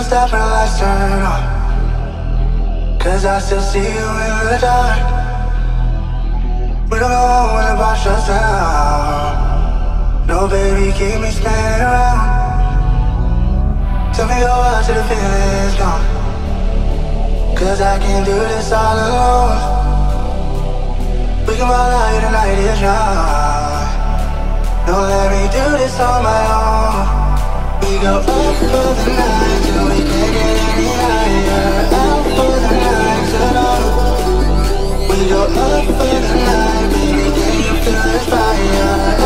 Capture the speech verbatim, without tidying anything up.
don't stop when the lights turn on, cause I still see you in the dark. We don't go home when the bar shuts down. No baby, keep me staying around. Tell me go out till the feeling's gone, cause I can't do this all alone. We can ball out, the night is young. Don't let me do this on my own. We go up for the night till we can't get any higher. Out for the night till dawn. We go up for the night, baby, can you feel this fire?